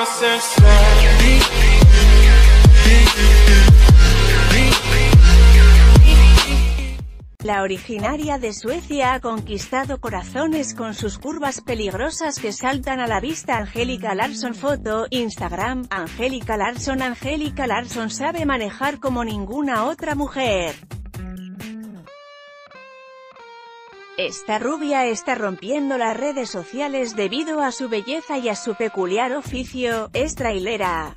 La originaria de Suecia ha conquistado corazones con sus curvas peligrosas que saltan a la vista. Angelica Larsson. Foto, Instagram, Angelica Larsson. Angelica Larsson sabe manejar como ninguna otra mujer. Esta rubia está rompiendo las redes sociales debido a su belleza y a su peculiar oficio, es trailera.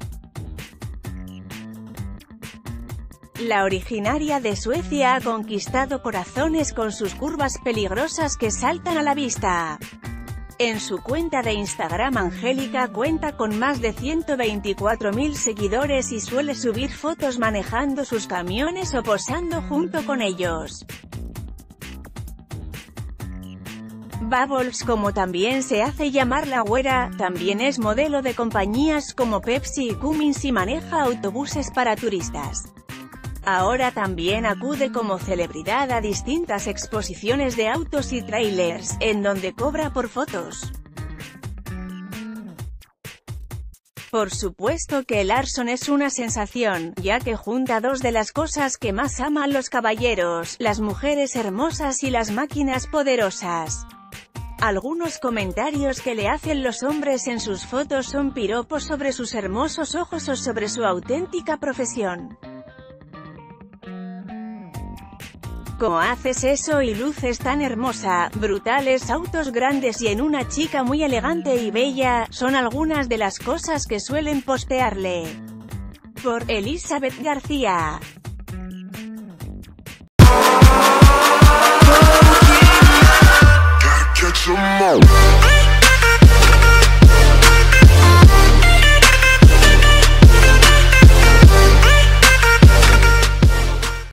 La originaria de Suecia ha conquistado corazones con sus curvas peligrosas que saltan a la vista. En su cuenta de Instagram, Angelica cuenta con más de 124.000 seguidores y suele subir fotos manejando sus camiones o posando junto con ellos. Bubbles, como también se hace llamar la güera, también es modelo de compañías como Pepsi y Cummins y maneja autobuses para turistas. Ahora también acude como celebridad a distintas exposiciones de autos y trailers, en donde cobra por fotos. Por supuesto que Larsson es una sensación, ya que junta dos de las cosas que más aman los caballeros, las mujeres hermosas y las máquinas poderosas. Algunos comentarios que le hacen los hombres en sus fotos son piropos sobre sus hermosos ojos o sobre su auténtica profesión. ¿Cómo haces eso y luces tan hermosa? Brutales autos grandes y en una chica muy elegante y bella, son algunas de las cosas que suelen postearle. Por Elizabeth García. Catch 'em all.